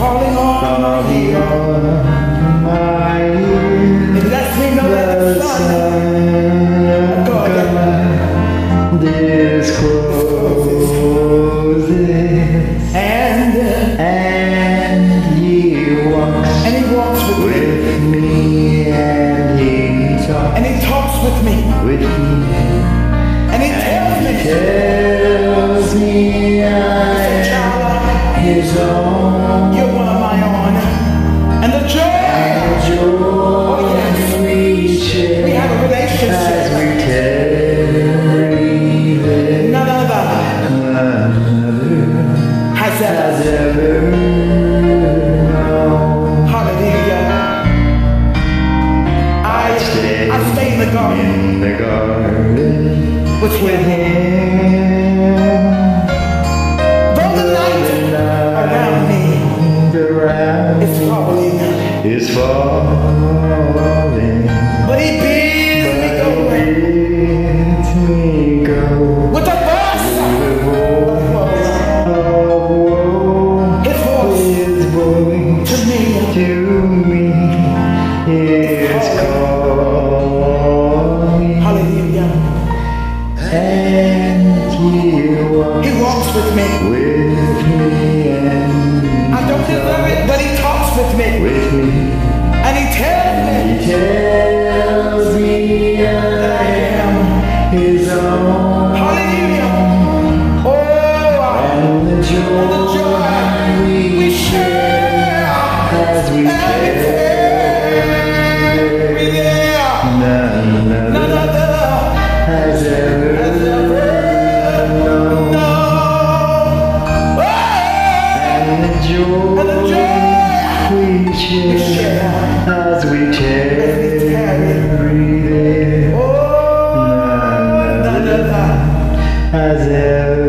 falling on my ear. It lets me know that the Son of God discloses, and he walks with me, and he talks with me, and he tells me I am his own. You're one of my own, and the joy, oh yes, we have a relationship. None other has ever known. Hallelujah. I stay in the garden with him. Though the night around me is falling, but he bids me go with a voice of his voice to me is calling. Hallelujah. And he walks with me, and I don't deserve it, but he talks with me, and he tells me that I am his own. Hallelujah. Oh, and the joy we share as we carry none other has ever known. And the joy we share as we tarry there, none other has ever